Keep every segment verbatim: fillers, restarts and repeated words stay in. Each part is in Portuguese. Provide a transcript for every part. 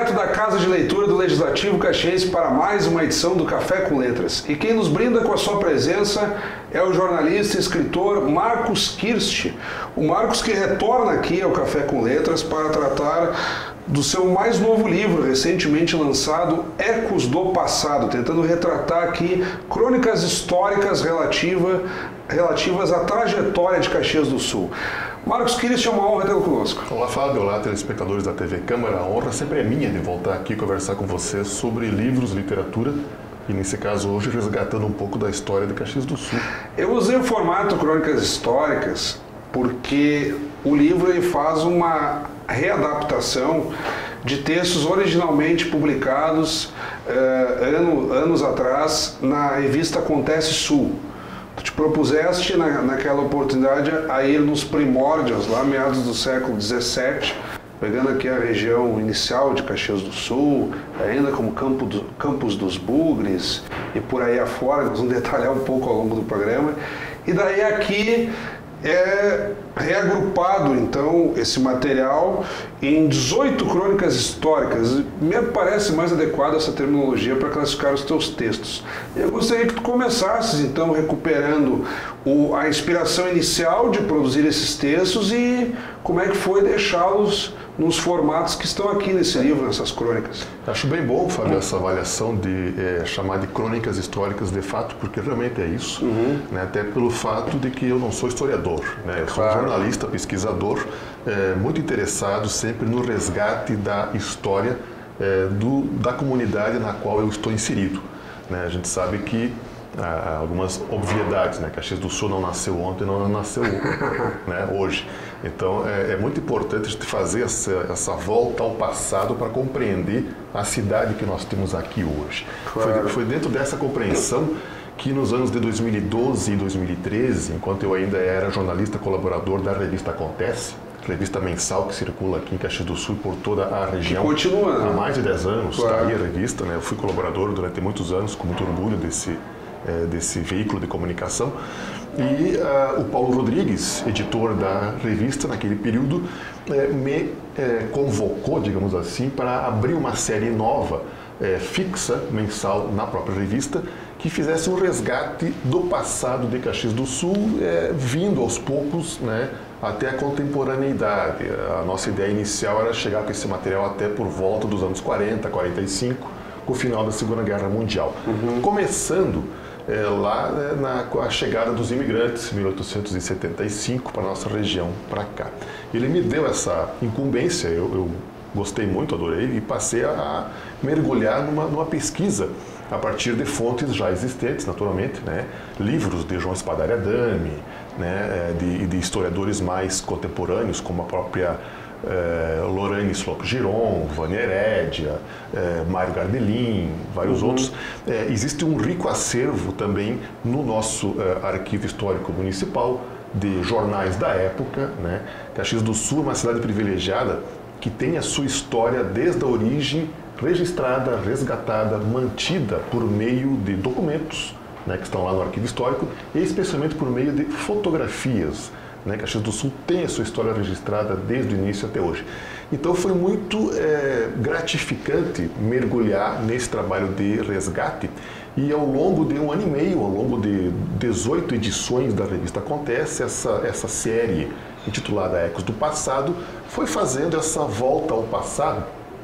direto da Casa de Leitura do Legislativo Caxiense para mais uma edição do Café com Letras. E quem nos brinda com a sua presença é o jornalista e escritor Marcos Kirst. O Marcos que retorna aqui ao Café com Letras para tratar do seu mais novo livro, recentemente lançado, Ecos do Passado, tentando retratar aqui crônicas históricas relativa, relativas à trajetória de Caxias do Sul. Marcos Kirst, é uma honra tê-lo conosco. Olá, Fábio. Olá, telespectadores da T V Câmara. A honra sempre é minha de voltar aqui conversar com você sobre livros, literatura e, nesse caso, hoje, resgatando um pouco da história de Caxias do Sul. Eu usei o formato Crônicas Históricas porque o livro ele faz uma readaptação de textos originalmente publicados eh, ano, anos atrás na revista Acontece Sul. Tu te propuseste na, naquela oportunidade a ir nos primórdios, lá meados do século dezessete, pegando aqui a região inicial de Caxias do Sul, ainda como Campo do, Campos dos Bugres e por aí afora, nós vamos detalhar um pouco ao longo do programa. E daí aqui é reagrupado, então, esse material em dezoito crônicas históricas. Me parece mais adequada essa terminologia para classificar os teus textos. Eu gostaria que tu começasses, então, recuperando o, a inspiração inicial de produzir esses textos e como é que foi deixá-los nos formatos que estão aqui nesse livro, nessas crônicas. Acho bem bom, Fábio, essa avaliação de é, chamar de crônicas históricas de fato, porque realmente é isso, uhum. né, até pelo fato de que eu não sou historiador, né, eu sou claro. um jornalista, pesquisador, é, muito interessado sempre no resgate da história é, do, da comunidade na qual eu estou inserido. Né, a gente sabe que há algumas obviedades, né? Caxias do Sul não nasceu ontem, não nasceu né, hoje. Então é, é muito importante a gente fazer essa, essa volta ao passado para compreender a cidade que nós temos aqui hoje. Claro. Foi, foi dentro dessa compreensão que nos anos de dois mil e doze e dois mil e treze, enquanto eu ainda era jornalista colaborador da revista Acontece, revista mensal que circula aqui em Caxias do Sul e por toda a região. Que continua, né? Há mais de dez anos, está claro. aí a revista, né? Eu fui colaborador durante muitos anos, com muito orgulho desse É, desse veículo de comunicação, e uh, o Paulo Rodrigues, editor da revista naquele período, é, me é, convocou, digamos assim, para abrir uma série nova, é, fixa, mensal, na própria revista, que fizesse um resgate do passado de Caxias do Sul, é, vindo aos poucos, né, até a contemporaneidade. A nossa ideia inicial era chegar com esse material até por volta dos anos quarenta, quarenta e cinco, com o final da Segunda Guerra Mundial. Uhum. Começando É, lá né, na, com a chegada dos imigrantes, em mil oitocentos e setenta e cinco, para a nossa região, para cá. Ele me deu essa incumbência, eu, eu gostei muito, adorei, e passei a, a mergulhar numa, numa pesquisa a partir de fontes já existentes, naturalmente, né, livros de João Espadaria Adame, né, de, de historiadores mais contemporâneos, como a própria É, Lorraine Slock Giron, Vânia Herédia, é, Mário Gardelin, vários uhum. outros. É, existe um rico acervo também no nosso é, arquivo histórico municipal de jornais da época. Né? Caxias do Sul é uma cidade privilegiada que tem a sua história desde a origem registrada, resgatada, mantida por meio de documentos, né, que estão lá no arquivo histórico e especialmente por meio de fotografias. Né, Caxias do Sul tem a sua história registrada desde o início até hoje. Então foi muito é, gratificante mergulhar nesse trabalho de resgate e ao longo de um ano e meio, ao longo de dezoito edições da revista Acontece, essa, essa série intitulada Ecos do Passado foi fazendo essa volta ao passado,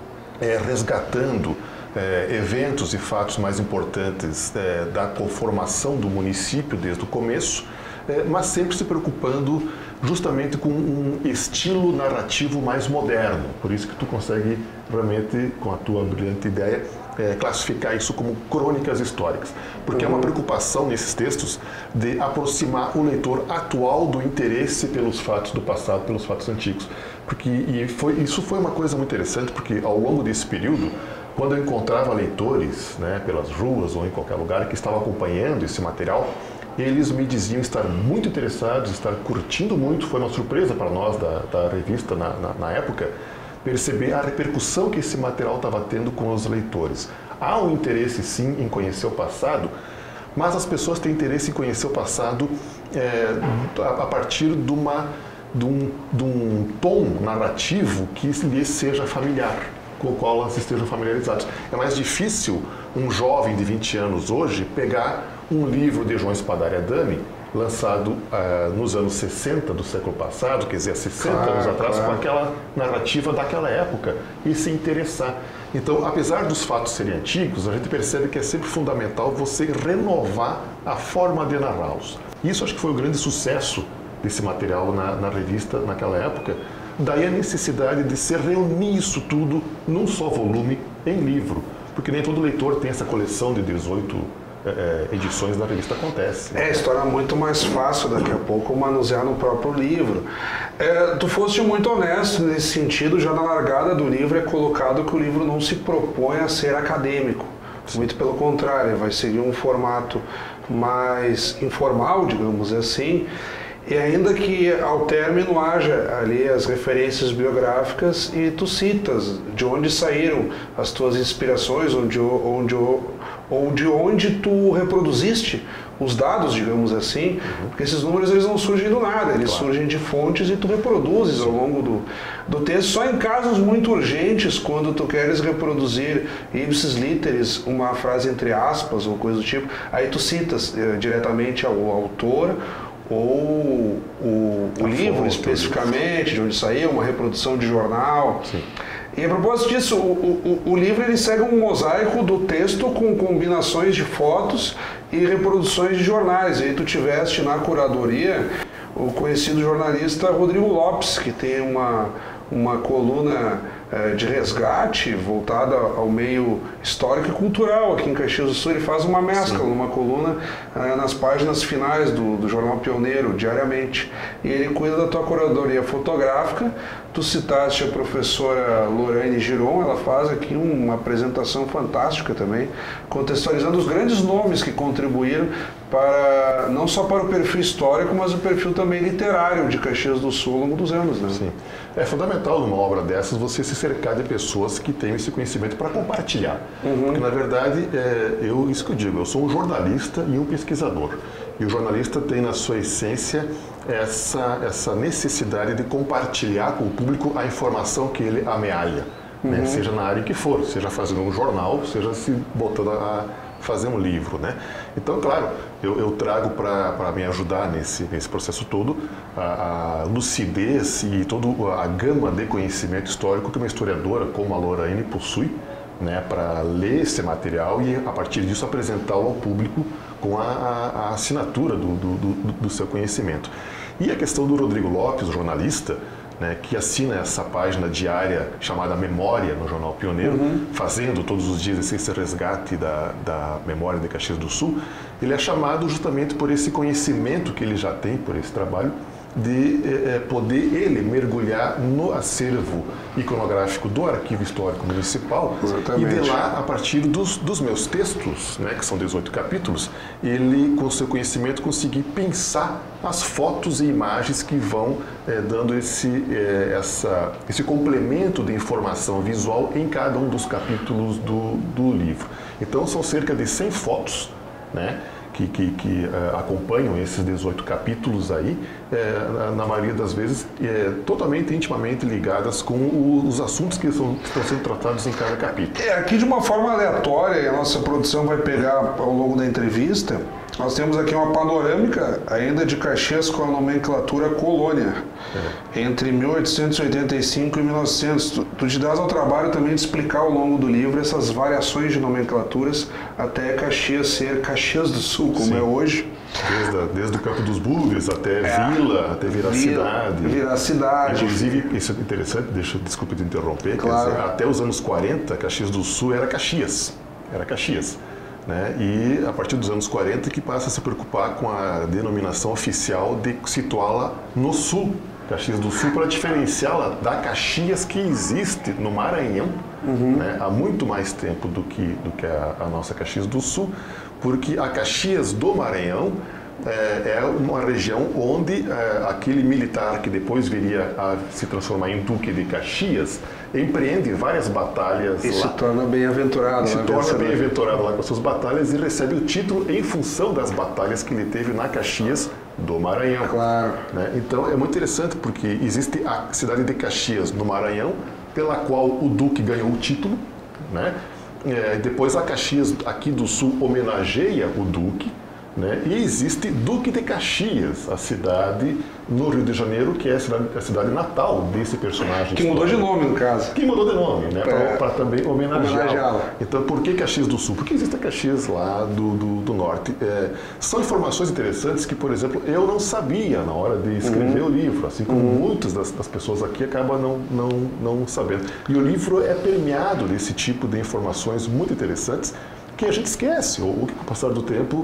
é, resgatando é, eventos e fatos mais importantes é, da conformação do município desde o começo, É, mas sempre se preocupando justamente com um estilo narrativo mais moderno. Por isso que tu consegue realmente, com a tua brilhante ideia, é, classificar isso como crônicas históricas. Porque uhum. é uma preocupação nesses textos de aproximar o leitor atual do interesse pelos fatos do passado, pelos fatos antigos. Porque, e foi, isso foi uma coisa muito interessante, porque ao longo desse período, quando eu encontrava leitores, né, pelas ruas ou em qualquer lugar que estavam acompanhando esse material, eles me diziam estar muito interessados, estar curtindo muito. Foi uma surpresa para nós da, da revista na, na, na época, perceber a repercussão que esse material estava tendo com os leitores. Há um interesse sim em conhecer o passado, mas as pessoas têm interesse em conhecer o passado é, a partir de, uma, de, um, de um tom narrativo que lhes seja familiar. com o qual elas estejam familiarizados. É mais difícil um jovem de vinte anos hoje pegar um livro de João Spadaria Adami, lançado uh, nos anos sessenta do século passado, quer dizer, há sessenta claro, anos atrás, claro. com aquela narrativa daquela época, e se interessar. Então, apesar dos fatos serem antigos, a gente percebe que é sempre fundamental você renovar a forma de narrá-los. Isso acho que foi o grande sucesso desse material na, na revista naquela época. Daí a necessidade de se reunir isso tudo num só volume em livro, porque nem todo leitor tem essa coleção de dezoito É, edições da revista Acontece. É, se torna muito mais fácil daqui a pouco manusear no próprio livro. É, tu foste muito honesto nesse sentido, já na largada do livro é colocado que o livro não se propõe a ser acadêmico. Muito pelo contrário, vai seguir um formato mais informal, digamos assim, e ainda que ao término haja ali as referências biográficas e tu citas de onde saíram as tuas inspirações, onde, onde, ou de onde tu reproduziste os dados, digamos assim, uhum. porque esses números eles não surgem do nada, eles claro. surgem de fontes e tu reproduzes Sim. ao longo do, do texto, só em casos muito urgentes, quando tu queres reproduzir ipsis literis, uma frase entre aspas ou coisa do tipo, aí tu citas eh, diretamente ao autor, ou o, o livro fonte, especificamente, de onde saiu, uma reprodução de jornal. Sim. E a propósito disso, o, o, o livro ele segue um mosaico do texto com combinações de fotos e reproduções de jornais. E aí tu tiveste na curadoria o conhecido jornalista Rodrigo Lopes, que tem uma, uma coluna eh, de resgate voltada ao meio histórico e cultural aqui em Caxias do Sul. Ele faz uma mescla Sim. numa coluna eh, nas páginas finais do, do Jornal Pioneiro, diariamente. E ele cuida da tua curadoria fotográfica. Tu citaste a professora Lorraine Giron, ela faz aqui uma apresentação fantástica também, contextualizando os grandes nomes que contribuíram para, não só para o perfil histórico, mas o perfil também literário de Caxias do Sul ao longo dos anos. Né? Sim. É fundamental numa obra dessas você se cercar de pessoas que tenham esse conhecimento para compartilhar. Uhum. Porque, na verdade, é, eu, isso que eu digo, eu sou um jornalista e um pesquisador. E o jornalista tem na sua essência essa, essa necessidade de compartilhar com o público a informação que ele amealha, uhum. né? Seja na área que for, seja fazendo um jornal, seja se botando a fazer um livro. Né? Então, claro, eu, eu trago para me ajudar nesse, nesse processo todo a, a lucidez e toda a gama de conhecimento histórico que uma historiadora como a Lorraine possui, né, para ler esse material e, a partir disso, apresentá-lo ao público com a, a, a assinatura do, do, do, do seu conhecimento. E a questão do Rodrigo Lopes, o jornalista, né, que assina essa página diária chamada Memória no Jornal Pioneiro, uhum. fazendo todos os dias esse resgate da, da memória de Caxias do Sul, ele é chamado justamente por esse conhecimento que ele já tem, por esse trabalho, de eh, poder ele mergulhar no acervo iconográfico do Arquivo Histórico Municipal. Exatamente. E de lá, a partir dos, dos meus textos, né, que são dezoito capítulos, ele, com o seu conhecimento, conseguir pensar as fotos e imagens que vão eh, dando esse, eh, essa, esse complemento de informação visual em cada um dos capítulos do, do livro. Então, são cerca de cem fotos, né, que, que, que uh, acompanham esses dezoito capítulos aí, é, na, na maioria das vezes, é, totalmente, intimamente ligadas com o, os assuntos que, são, que estão sendo tratados em cada capítulo. É, aqui de uma forma aleatória, e a nossa produção vai pegar ao longo da entrevista, nós temos aqui uma panorâmica ainda de Caxias com a nomenclatura colônia, é. entre mil oitocentos e oitenta e cinco e mil e novecentos. Tu, tu te dás ao trabalho também de explicar ao longo do livro essas variações de nomenclaturas até Caxias ser Caxias do Sul, como Sim. é hoje. Desde, a, desde o Campo dos Bugres até é. Vila, até virar Vila, cidade. Virar cidade. Inclusive, isso é interessante, deixa, desculpe te interromper, claro. Quer dizer, até os anos quarenta, Caxias do Sul era Caxias. Era Caxias. Né? E a partir dos anos quarenta que passa a se preocupar com a denominação oficial de situá-la no sul, Caxias do Sul, para diferenciá-la da Caxias que existe no Maranhão, uhum. né? há muito mais tempo do que, do que a, a nossa Caxias do Sul, porque a Caxias do Maranhão é, é uma região onde é, aquele militar que depois viria a se transformar em Duque de Caxias empreende várias batalhas e lá. se torna bem-aventurado. Se torna bem-aventurado lá com suas batalhas e recebe o título em função das batalhas que ele teve na Caxias do Maranhão. Claro. Né? Então é muito interessante porque existe a cidade de Caxias no Maranhão, pela qual o Duque ganhou o título, né? É, depois a Caxias aqui do Sul homenageia o Duque, né? E existe Duque de Caxias, a cidade no Rio de Janeiro, que é a cidade, a cidade natal desse personagem. Que mudou de nome, no caso. Que mudou de nome, né? É, para também homenageá-la. homenageá-la. Então, por que Caxias do Sul? Porque existe a Caxias lá do, do, do Norte. É, são informações interessantes que, por exemplo, eu não sabia na hora de escrever uhum. o livro, assim como uhum. muitas das, das pessoas aqui acabam não, não, não sabendo. E o livro é permeado desse tipo de informações muito interessantes que a gente esquece, ou que com o passar do tempo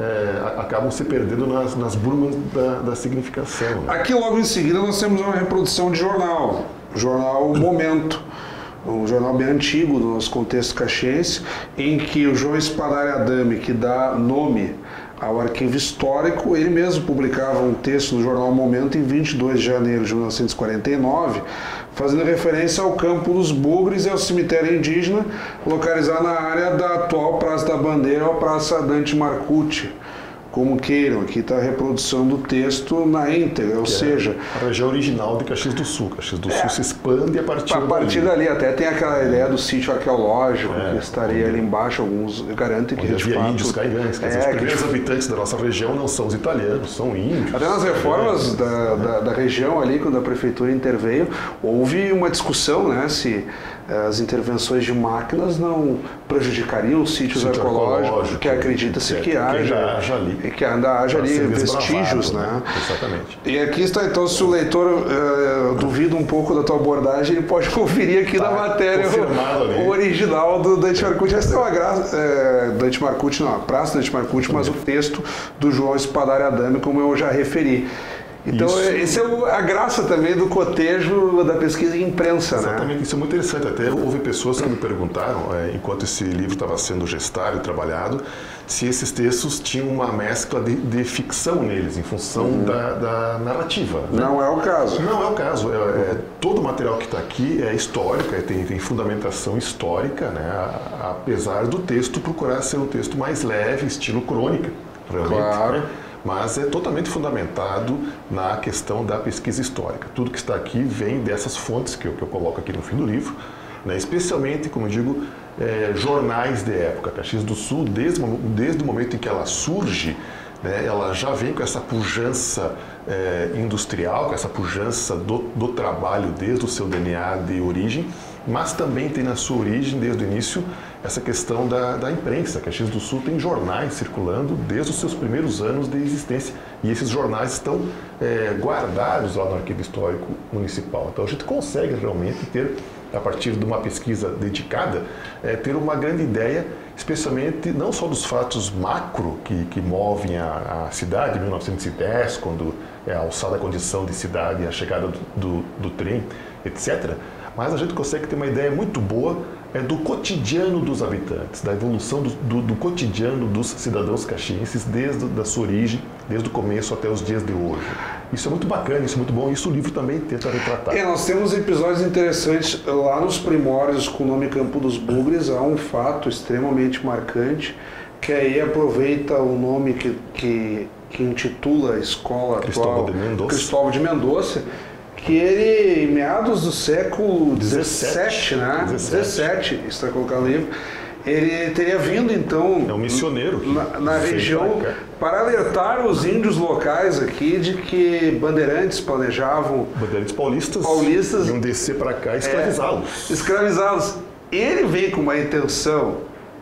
É, acabam se perdendo nas, nas brumas da, da significação. Né? Aqui logo em seguida nós temos uma reprodução de jornal, o jornal Momento, um jornal bem antigo do nosso contexto caxiense, em que o João Espadari Adame, que dá nome ao arquivo histórico, ele mesmo publicava um texto no jornal Momento em vinte e dois de janeiro de mil novecentos e quarenta e nove, fazendo referência ao Campo dos Bugres e ao cemitério indígena, localizado na área da atual Praça da Bandeira ou Praça Dante Marcucci, como queiram. Aqui está a reprodução do texto na íntegra, ou que seja... É a região original de Caxias do Sul. Caxias do é, Sul se expande a partir dali. A partir dali. dali, até tem aquela ideia do sítio arqueológico, é, que estaria ali embaixo, alguns garantem que de fato... índios caigantes, é, os primeiros que... habitantes da nossa região não são os italianos, são índios. Até nas reformas é, da, é. Da, da região ali, quando a prefeitura interveio, houve uma discussão, né, se as intervenções de máquinas não prejudicariam os sítios Sítio arqueológicos, porque acredita-se que, que haja, haja ali, que ainda haja ali vestígios, né? né? Exatamente. E aqui está, então, se o leitor uh, duvida um pouco da tua abordagem, ele pode conferir aqui tá, na matéria o, o original do Dante Marcucci. Essa é uma graça, é, Dante Marcucci, não, a Praça Dante Marcucci, mas o texto do João Espadari Adame, como eu já referi. Então, essa é a graça também do cotejo da pesquisa em imprensa, Exatamente, né? Isso é muito interessante. Até houve pessoas que me perguntaram, é, enquanto esse livro estava sendo gestado e trabalhado, se esses textos tinham uma mescla de, de ficção neles, em função uhum. da, da narrativa. Né? Não é o caso. Não é o caso. É, é, todo o material que está aqui é histórico, é, tem, tem fundamentação histórica, né? A, apesar do texto procurar ser um texto mais leve, estilo crônica, realmente. Claro. Né? Mas é totalmente fundamentado na questão da pesquisa histórica. Tudo que está aqui vem dessas fontes que eu, que eu coloco aqui no fim do livro, né? Especialmente, como eu digo, é, jornais de época. Caxias do Sul, desde, desde o momento em que ela surge, né, ela já vem com essa pujança é, industrial, com essa pujança do, do trabalho desde o seu D N A de origem, mas também tem na sua origem, desde o início, essa questão da, da imprensa. Caxias do Sul tem jornais circulando desde os seus primeiros anos de existência. E esses jornais estão é, guardados lá no Arquivo Histórico Municipal. Então a gente consegue realmente ter, a partir de uma pesquisa dedicada, é, ter uma grande ideia, especialmente não só dos fatos macro que, que movem a, a cidade, em mil novecentos e dez, quando é alçada a condição de cidade e a chegada do, do, do trem, etcétera, mas a gente consegue ter uma ideia muito boa é, do cotidiano dos habitantes, da evolução do, do, do cotidiano dos cidadãos caxienses desde a sua origem, desde o começo até os dias de hoje. Isso é muito bacana, isso é muito bom, e isso o livro também tenta retratar. É, nós temos episódios interessantes lá nos primórdios com o nome Campo dos Bugres. Há um fato extremamente marcante, que aí aproveita o nome que, que, que intitula a escola Cristóvão atual, de Mendonça. Cristóvão de Mendonça, que ele, em meados do século dezessete, né? dezessete, está colocado no livro, ele teria vindo, então, é um missioneiro na, na região para alertar os índios locais aqui de que bandeirantes planejavam... Bandeirantes paulistas, paulistas iam descer para cá e escravizá-los. É, escravizá-los. Ele veio com uma intenção...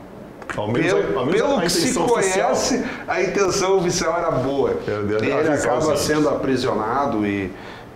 Ao menos, pelo ao menos pelo a que se oficial. conhece, a intenção oficial era boa. Ele, ele acaba sendo aprisionado e...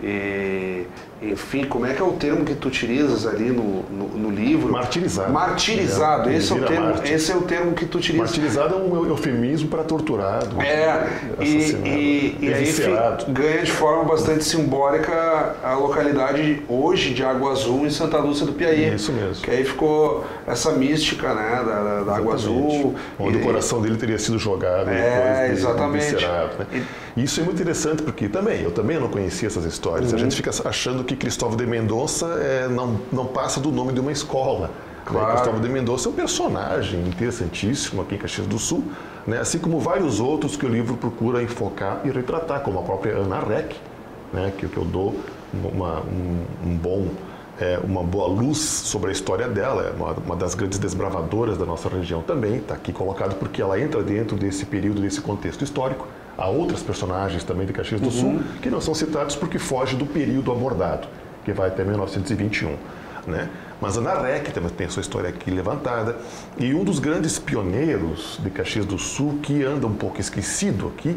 E, enfim, como é que é o termo que tu utilizas ali no, no, no livro? Martirizado. Martirizado, é, esse, é o termo, esse é o termo que tu utilizas. Martirizado é um eufemismo para torturado. É, e, e, e aí ganha de forma bastante simbólica a localidade hoje de Água Azul em Santa Lúcia do Piauí. Isso mesmo. Que aí ficou essa mística, né, da, da Água Azul. Onde e, o coração dele teria sido jogado é, depois de, exatamente. De né? e, Isso é muito interessante porque também, eu também não conhecia essas histórias. Uhum. A gente fica achando que Cristóvão de Mendonça é, não, não passa do nome de uma escola. Claro. Né? Cristóvão de Mendonça é um personagem interessantíssimo aqui em Caxias do Sul, né? Assim como vários outros que o livro procura enfocar e retratar, como a própria Ana Reck, né? que, que eu dou uma, um, um bom é, uma boa luz sobre a história dela, é uma, uma das grandes desbravadoras da nossa região também, está aqui colocado porque ela entra dentro desse período, desse contexto histórico. Há outras personagens também de Caxias do uhum. Sul que não são citados porque foge do período abordado, que vai até mil novecentos e vinte e um. Né? Mas a Ana Rech também tem a sua história aqui levantada, e um dos grandes pioneiros de Caxias do Sul, que anda um pouco esquecido aqui,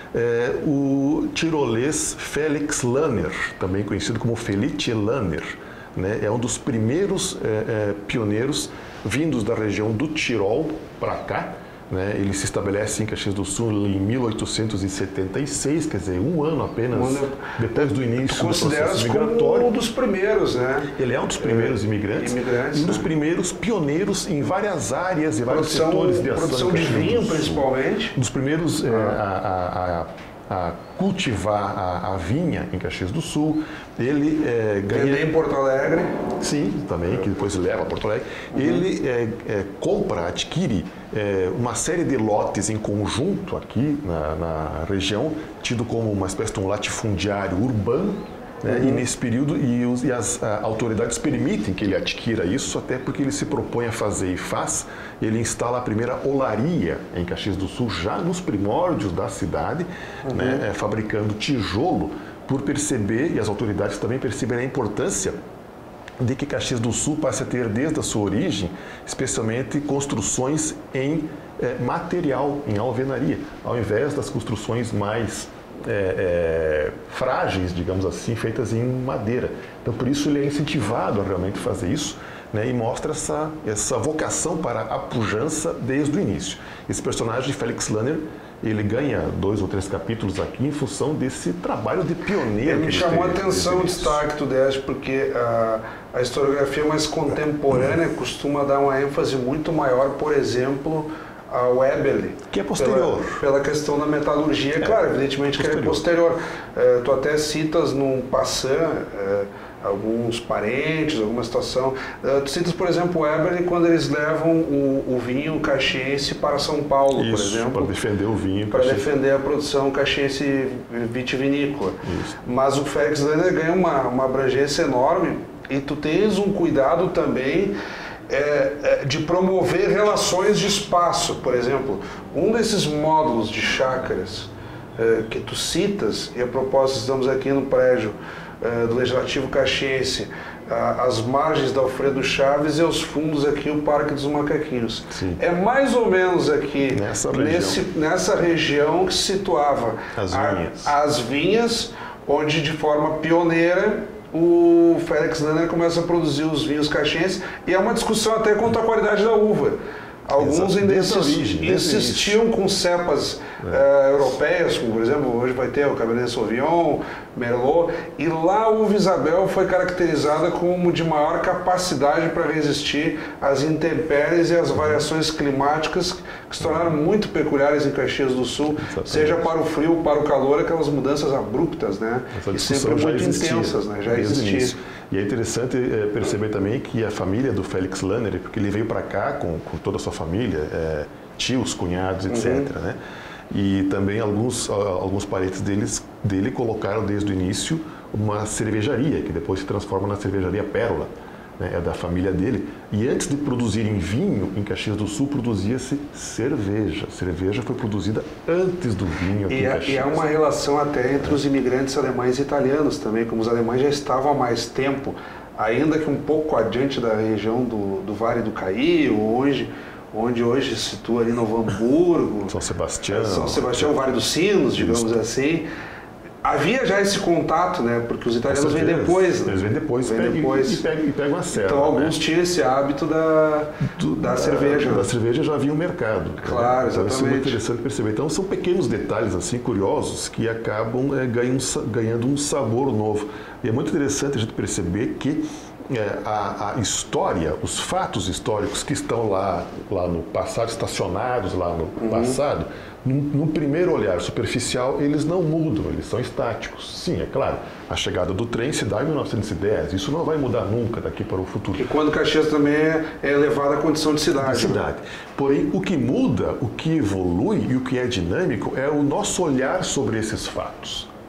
é o tirolês Felix Lanner, também conhecido como Felice Lanner. Né? É um dos primeiros é, é, pioneiros vindos da região do Tirol para cá. Né? Ele se estabelece em Caxias do Sul em mil oitocentos e setenta e seis, quer dizer, um ano apenas um, depois do início do processo migratório. Como um dos primeiros, né? Ele é um dos primeiros imigrantes, imigrantes e um dos né? primeiros pioneiros em várias áreas e vários produção, setores de ação. Produção de vinho, principalmente. Um dos primeiros ah. é, a, a, a a cultivar a, a vinha em Caxias do Sul. Ele é, ganha... Vender em Porto Alegre. Sim, também, que depois leva a Porto Alegre. Uhum. Ele é, é, compra, adquire é, uma série de lotes em conjunto aqui na, na região, tido como uma espécie de um latifundiário urbano. Né? Uhum. E nesse período, e, os, e as a, autoridades permitem que ele adquira isso, até porque ele se propõe a fazer e faz. Ele instala a primeira olaria em Caxias do Sul, já nos primórdios da cidade, uhum. né? é, fabricando tijolo, por perceber, e as autoridades também perceberem a importância de que Caxias do Sul passe a ter, desde a sua origem, especialmente construções em é, material, em alvenaria, ao invés das construções mais É, é, frágeis, digamos assim, feitas em madeira. Então, por isso ele é incentivado a realmente fazer isso, né, e mostra essa, essa vocação para a pujança desde o início. Esse personagem, Felix Lanner, ele ganha dois ou três capítulos aqui em função desse trabalho de pioneiro. Ele me chamou a atenção o destaque que tu deste, porque a, a historiografia mais contemporânea costuma dar uma ênfase muito maior, por exemplo, ao Eberle, que é posterior. Pela, pela questão da metalurgia, é, claro, evidentemente posterior. que ele é posterior. É, tu até citas num passant é, alguns parentes, alguma situação. É, tu citas, por exemplo, o Eberle quando eles levam o, o vinho caxiense para São Paulo, Isso, por exemplo. para defender o vinho. Para defender a produção caxiense vitivinícola. Isso. Mas o Felix Lanner ganha uma, uma abrangência enorme e tu tens um cuidado também É, é, de promover relações de espaço. Por exemplo, um desses módulos de chácaras é, que tu citas, e a propósito estamos aqui no prédio é, do Legislativo Caxiense, a, as margens da Alfredo Chaves e aos fundos aqui o Parque dos Macaquinhos. Sim. É mais ou menos aqui nessa nesse, região. nessa região que se situava as vinhas. A, as vinhas, onde de forma pioneira o Felix Lanner começa a produzir os vinhos caxienses, e é uma discussão até quanto à qualidade da uva. Alguns ainda origem, insistiam com cepas é. uh, europeias, como por exemplo, hoje vai ter o Cabernet Sauvignon, Merlot, e lá a uva Isabel foi caracterizada como de maior capacidade para resistir às intempéries e às variações climáticas que se tornaram muito peculiares em Caxias do Sul, Exatamente. seja para o frio ou para o calor, aquelas mudanças abruptas, né? E sempre muito existia, intensas, né? Já existiam. E é interessante é, perceber também que a família do Felix Lanner, porque ele veio para cá com, com toda a sua família, é, tios, cunhados, etcétera. Uhum. Né? E também alguns, alguns parentes deles, dele colocaram desde o início uma cervejaria, que depois se transforma na cervejaria Pérola, né? É da família dele. E antes de produzirem vinho, em Caxias do Sul produzia-se cerveja. A cerveja foi produzida antes do vinho aqui e, em Caxias. E há uma relação até entre é. os imigrantes alemães e italianos também, como os alemães já estavam há mais tempo, ainda que um pouco adiante da região do, do Vale do Caí, onde, onde hoje se situa ali Novo Hamburgo, São Sebastião, São Sebastião, Vale dos Sinos, digamos Isso. assim. Havia já esse contato, né? Porque os italianos vêm depois. Né? Eles vêm depois, vêm pegam, depois. E, pegam, e pegam a serra. Então alguns né? tinham esse hábito da, Do, da, da cerveja. Da cerveja já havia um mercado. Claro, né? Então, exatamente. isso é muito interessante perceber. Então são pequenos detalhes assim curiosos que acabam é, ganhando, ganhando um sabor novo. E é muito interessante a gente perceber que é, a, a história, os fatos históricos que estão lá, lá no passado, estacionados lá no uhum. passado, no, no primeiro olhar superficial, eles não mudam, eles são estáticos. Sim, é claro, a chegada do trem se dá em mil novecentos e dez, isso não vai mudar nunca daqui para o futuro. E quando Caxias também é, é elevada à condição de cidade. De cidade. Né? Porém, o que muda, o que evolui e o que é dinâmico é o nosso olhar sobre esses fatos.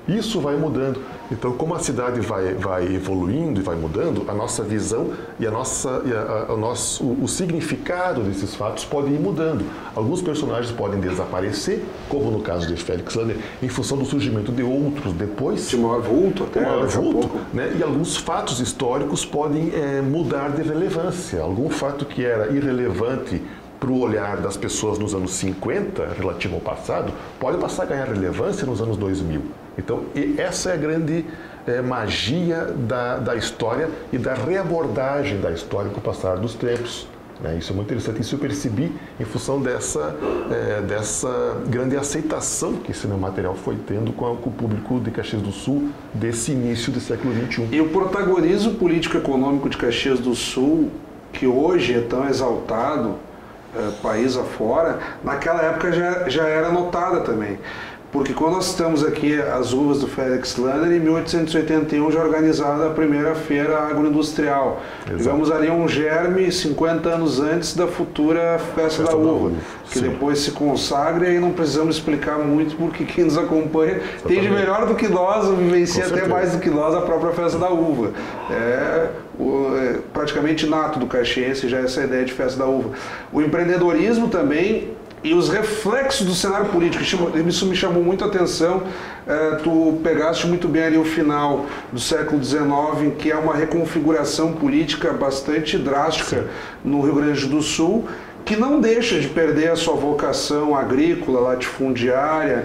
Isso vai mudando. Então, como a cidade vai, vai evoluindo e vai mudando, a nossa visão e, a nossa, e a, a, o, nosso, o, o significado desses fatos pode ir mudando. Alguns personagens podem desaparecer, como no caso de Félix Lander, em função do surgimento de outros depois. De maior vulto até. Maior vulto, né? E alguns fatos históricos podem é, mudar de relevância. Algum fato que era irrelevante para o olhar das pessoas nos anos cinquenta, relativo ao passado, pode passar a ganhar relevância nos anos dois mil. Então, essa é a grande é, magia da, da história e da reabordagem da história com o passar dos tempos. Né? Isso é muito interessante. Isso eu percebi em função dessa, é, dessa grande aceitação que esse material foi tendo com, a, com o público de Caxias do Sul desse início do século vinte e um. E o protagonismo político-econômico de Caxias do Sul, que hoje é tão exaltado, é, país afora, naquela época já, já era notada também. Porque quando nós citamos aqui as uvas do Félix Lander, em mil oitocentos e oitenta e um já organizada a primeira feira agroindustrial. Digamos ali um germe cinquenta anos antes da futura Festa, Festa da, da Uva, uva que sim. Depois se consagra e aí não precisamos explicar muito porque quem nos acompanha entende melhor do que nós, vivencia até mais do que nós a própria Festa da Uva. É, o, é praticamente nato do caxiense já essa ideia de Festa da Uva. O empreendedorismo também e os reflexos do cenário político, isso me chamou muito a atenção. É, tu pegaste muito bem ali o final do século dezenove, em que é uma reconfiguração política bastante drástica Sim. no Rio Grande do Sul, que não deixa de perder a sua vocação agrícola, latifundiária,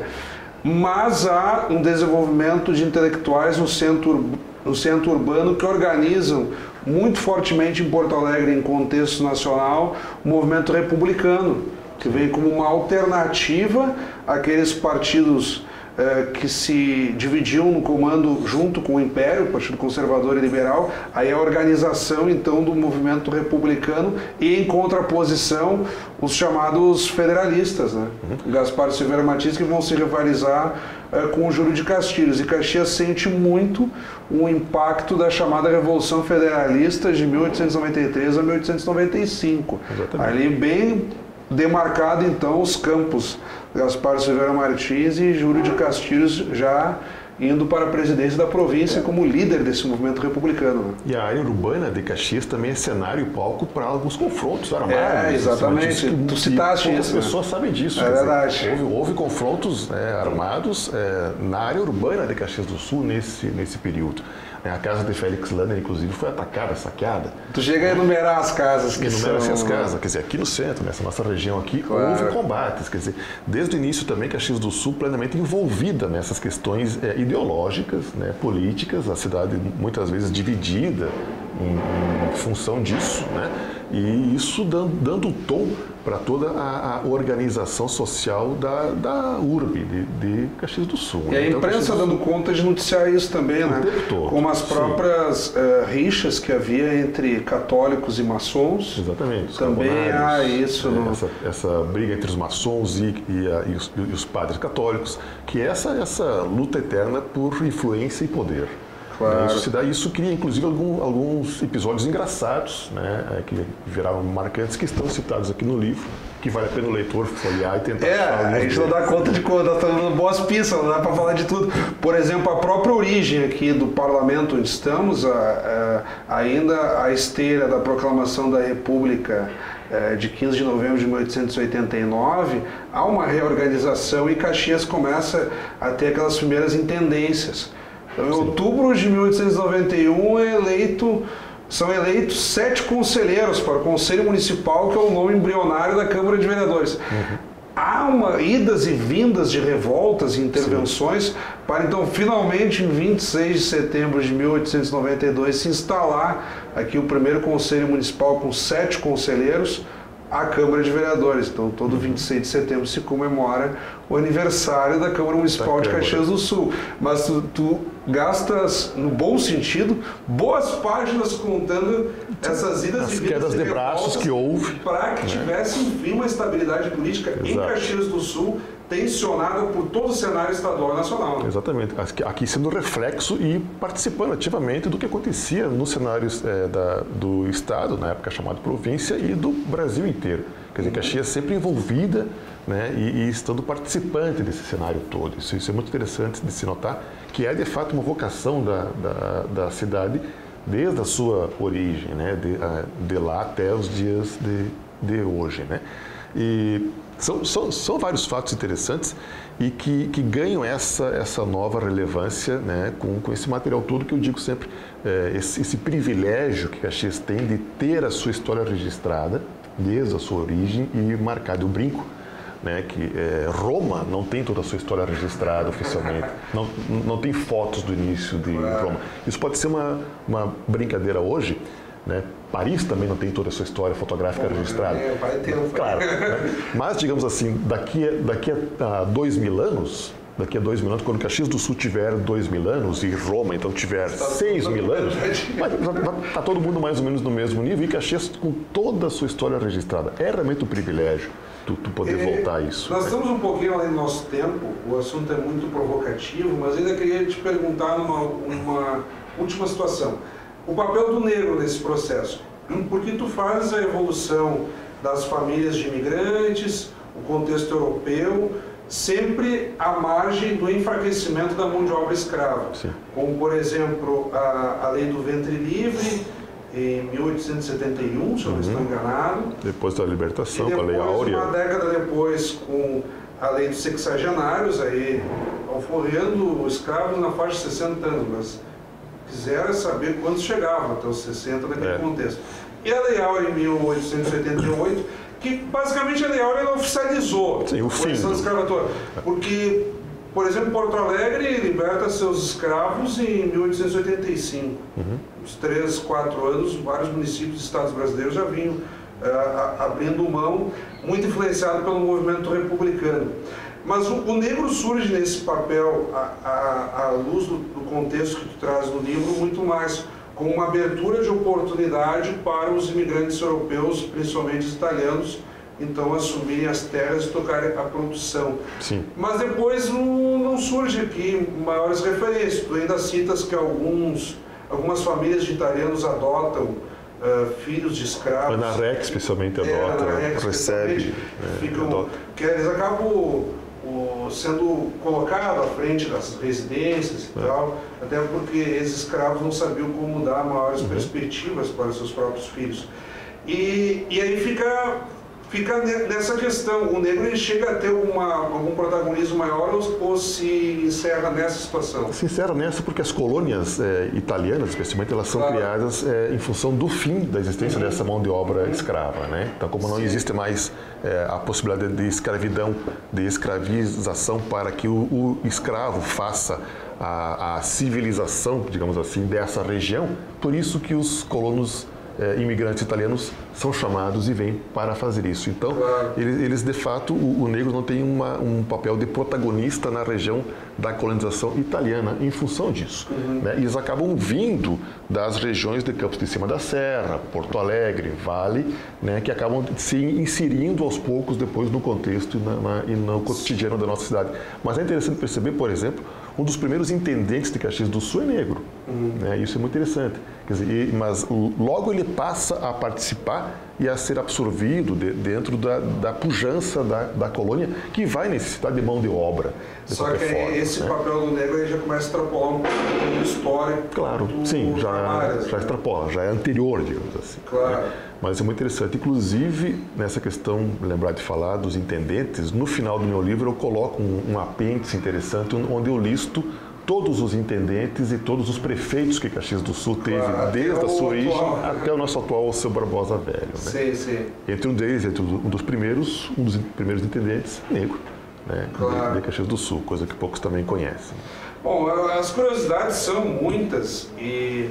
mas há um desenvolvimento de intelectuais no centro, no centro urbano que organizam muito fortemente em Porto Alegre, em contexto nacional, o movimento republicano, que vem como uma alternativa àqueles partidos eh, que se dividiam no comando junto com o Império, o Partido Conservador e Liberal, aí a organização então do movimento republicano e em contraposição os chamados federalistas, né? Uhum. Gaspar Silveira Martins, que vão se rivalizar eh, com o Júlio de Castilhos. E Caxias sente muito o impacto da chamada Revolução Federalista de mil oitocentos e noventa e três a mil oitocentos e noventa e cinco. Exatamente. Ali bem demarcado então os campos, Gaspar Silveira Martins e Júlio de Castilhos já indo para a presidência da província como líder desse movimento republicano. Né? E a área urbana de Caxias também é cenário e palco para alguns confrontos armados. É, exatamente. Que, tu citaste que isso. As pessoas né? sabem disso. É verdade. Dizer, houve, houve confrontos é, armados é, na área urbana de Caxias do Sul nesse, nesse período. A casa de Félix Lander, inclusive, foi atacada, saqueada. Tu chega a enumerar as casas que Enumera são... as casas. Quer dizer, aqui no centro, nessa nossa região aqui, claro. houve combates. Quer dizer, desde o início também, Caxias do Sul plenamente envolvida nessas questões é, ideológicas, né, políticas, a cidade muitas vezes dividida em, em função disso, né? E isso dando, dando tom para toda a, a organização social da, da urbe de, de Caxias do Sul. E a então, imprensa Caxias... dando conta de noticiar isso também, o né? Todo. Como as próprias uh, rixas que havia entre católicos e maçons. Exatamente. Também há isso. É, no... essa, essa briga entre os maçons e, e, a, e, os, e os padres católicos, que é essa, essa luta eterna por influência e poder. Claro. Isso, se dá, isso cria, inclusive, algum, alguns episódios engraçados, né, que viraram marcantes, que estão citados aqui no livro, que vale a pena o leitor folhear e tentar... É, a gente não dá conta de quando, nós estamos dando boas pistas, não dá para falar de tudo. Por exemplo, a própria origem aqui do parlamento onde estamos, a, a, ainda a esteira da proclamação da República de quinze de novembro de mil oitocentos e oitenta e nove, há uma reorganização e Caxias começa a ter aquelas primeiras intendências. Então, em Sim. outubro de mil oitocentos e noventa e um é eleito, são eleitos sete conselheiros para o Conselho Municipal, que é o nome embrionário da Câmara de Vereadores. Uhum. Há uma idas e vindas de revoltas e intervenções Sim. para então finalmente em vinte e seis de setembro de mil oitocentos e noventa e dois se instalar aqui o primeiro Conselho Municipal com sete conselheiros, a Câmara de Vereadores. Então, todo vinte e seis de setembro se comemora o aniversário da Câmara Municipal da de Caxias do Sul. Mas tu, tu gastas, no bom sentido, boas páginas contando essas idas As e vindas quedas de braços que houve para que tivesse, enfim, uma estabilidade política Exato. Em Caxias do Sul, tensionada por todo o cenário estadual e nacional. Né? Exatamente. Aqui sendo reflexo e participando ativamente do que acontecia nos cenários é, da, do Estado, na época chamado província, e do Brasil inteiro. Quer dizer, Caxias sempre envolvida, né, e, e estando participante desse cenário todo. Isso, isso é muito interessante de se notar, que é de fato uma vocação da, da, da cidade desde a sua origem, né, de, de lá até os dias de, de hoje, né. E são, são, são vários fatos interessantes e que, que ganham essa, essa nova relevância, né, com, com esse material todo que eu digo sempre, é, esse, esse privilégio que Caxias tem de ter a sua história registrada desde a sua origem e marcada. Eu brinco, né, que é, Roma não tem toda a sua história registrada oficialmente, não, não tem fotos do início de Roma. Isso pode ser uma, uma brincadeira hoje, né? Paris também não tem toda a sua história fotográfica Bom, registrada. É, vai ter, claro. Né? Mas, digamos assim, daqui, daqui a dois mil anos, daqui a dois mil anos, quando Caxias do Sul tiver dois mil anos e Roma então tiver seis mil anos, está todo mundo mais ou menos no mesmo nível e Caxias com toda a sua história registrada. É realmente um privilégio tu, tu poder é, voltar a isso. Nós né? estamos um pouquinho além do nosso tempo, o assunto é muito provocativo, mas ainda queria te perguntar numa uma última situação. O papel do negro nesse processo, porque tu fazes a evolução das famílias de imigrantes, o contexto europeu, sempre à margem do enfraquecimento da mão de obra escrava. Sim. Como, por exemplo, a, a lei do ventre livre, em mil oitocentos e setenta e um, se eu não estou enganado. Depois da libertação, com a Lei Áurea. Uma década depois, com a lei dos sexagenários, aí alforrando escravos na faixa de sessenta anos, mas quiseram saber quantos chegavam até os sessenta naquele é. contexto. E a Lei Áurea em mil oitocentos e oitenta e oito, que basicamente a Lei Áurea oficializou Sim, o fim do... escravatura. Porque, por exemplo, Porto Alegre liberta seus escravos em mil oitocentos e oitenta e cinco. Uhum. Uns três, quatro anos, vários municípios e estados brasileiros já vinham uh, abrindo mão, muito influenciado pelo movimento republicano. Mas o, o negro surge nesse papel, à luz do, do contexto que tu traz no livro, muito mais como uma abertura de oportunidade para os imigrantes europeus, principalmente os italianos, então assumirem as terras e tocarem a produção. Sim. Mas depois não, não surge aqui maiores referências. Tu ainda citas que alguns, algumas famílias de italianos adotam uh, filhos de escravos. Ana Rex, especialmente, adota, é, Rex, recebe. É, ficam, adota. Que eles acabam o, sendo colocados à frente das residências e é. tal, até porque esses escravos não sabiam como dar maiores uhum. perspectivas para os seus próprios filhos. E, e aí fica, fica nessa questão, o negro ele chega a ter uma, algum protagonismo maior ou, ou se encerra nessa situação? Se encerra nessa porque as colônias é, italianas, especialmente, elas são claro. criadas é, em função do fim da existência uhum. dessa mão de obra uhum. escrava, né? Então, como não Sim. existe mais é, a possibilidade de escravidão, de escravização para que o, o escravo faça a, a civilização, digamos assim, dessa região, por isso que os colonos É, imigrantes italianos são chamados e vêm para fazer isso. Então, claro. eles, eles de fato, o, o negro não tem uma, um papel de protagonista na região da colonização italiana em função disso. Uhum. Né? Eles acabam vindo das regiões de Campos de Cima da Serra, Porto Alegre, Vale, né, que acabam se inserindo aos poucos depois no contexto e, na, na, e no cotidiano da nossa cidade. Mas é interessante perceber, por exemplo, um dos primeiros intendentes de Caxias do Sul é negro. Uhum. Né? Isso é muito interessante. Quer dizer, e, mas logo ele passa a participar e a ser absorvido de, dentro da, da pujança da, da colônia, que vai necessitar de mão de obra. De Só que forma, esse né? papel do negro aí já começa a extrapolar um pouco do histórico. Claro, do, sim, já, áreas, já né? extrapola, já é anterior, digamos assim. Claro. Né? Mas é muito interessante. Inclusive, nessa questão, lembrar de falar dos intendentes, no final do meu livro eu coloco um, um apêndice interessante, onde eu listo todos os intendentes e todos os prefeitos que Caxias do Sul teve, claro, desde a sua origem atual. até o nosso atual Seu Barbosa Velho. Né? Sim, sim. Entre um deles, entre um dos primeiros, um dos primeiros intendentes, negro, né? claro. de, de Caxias do Sul, coisa que poucos também conhecem. Bom, as curiosidades são muitas e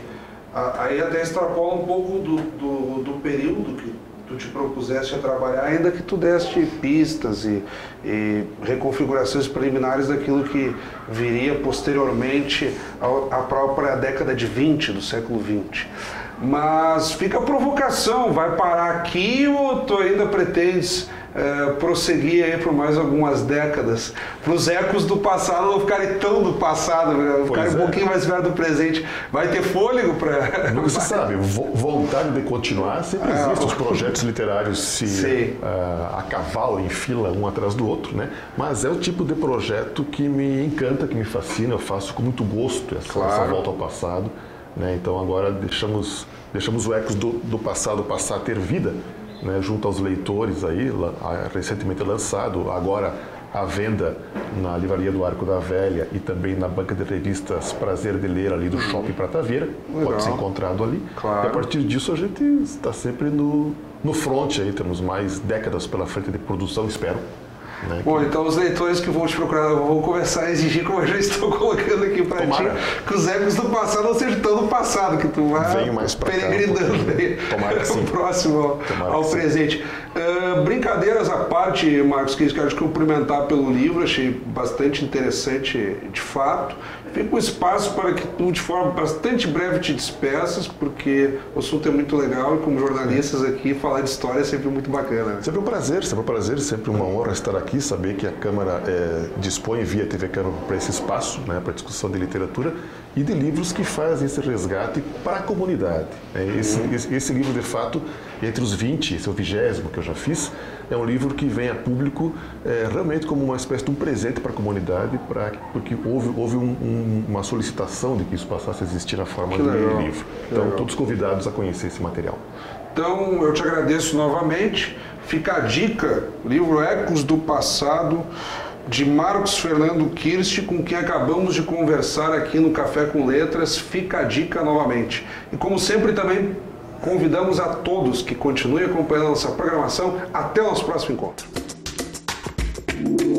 aí até extrapola um pouco do, do, do período que tu te propuseste a trabalhar, ainda que tu deste pistas e, e reconfigurações preliminares daquilo que viria posteriormente à própria década de vinte, do século vinte. Mas fica a provocação, vai parar aqui ou tu ainda pretendes uh, prosseguir aí por mais algumas décadas, para os ecos do passado não ficarem tão do passado, né? Ficarem um é. pouquinho mais perto do presente. Vai ter fôlego para... Nunca se sabe, vontade de continuar sempre existe, os projetos literários se uh, acavalam em fila um atrás do outro, né? Mas é o tipo de projeto que me encanta, que me fascina, eu faço com muito gosto essa, claro. essa volta ao passado, né? Então agora deixamos, deixamos o ecos do, do passado passar a ter vida, né? Junto aos leitores aí, recentemente lançado, agora à venda na Livraria do Arco da Velha e também na banca de revistas Prazer de Ler ali do Shopping Prata Vieira, Legal. Pode ser encontrado ali. Claro. E a partir disso a gente está sempre no, no front aí, temos mais décadas pela frente de produção, espero. Né, Bom, que... então os leitores que vão te procurar vão começar a exigir, como eu já estou colocando aqui para ti, que os ecos do passado não sejam tão do passado, que tu vai peregrinando um o próximo ao, ao presente. Uh, brincadeiras à parte, Marcos, que quero te cumprimentar pelo livro, achei bastante interessante de fato. Fica um espaço para que tu, de forma bastante breve, te despeças, porque o assunto é muito legal e como jornalistas aqui, falar de história é sempre muito bacana. Né? Sempre um prazer, sempre um prazer, sempre uma honra estar aqui, saber que a Câmara é, dispõe via T V Câmara para esse espaço, né, para discussão de literatura e de livros que fazem esse resgate para a comunidade. É, esse, uhum. esse, esse livro, de fato, entre os vinte, esse é o vigésimo que eu já fiz, é um livro que vem a público é, realmente como uma espécie de um presente para a comunidade, pra, porque houve, houve um, um, uma solicitação de que isso passasse a existir na forma de livro. Então, todos convidados a conhecer esse material. Então, eu te agradeço novamente. Fica a dica, livro Ecos do Passado, de Marcos Fernando Kirst, com quem acabamos de conversar aqui no Café com Letras. Fica a dica novamente. E como sempre também convidamos a todos que continuem acompanhando a nossa programação. Até o nosso próximo encontro.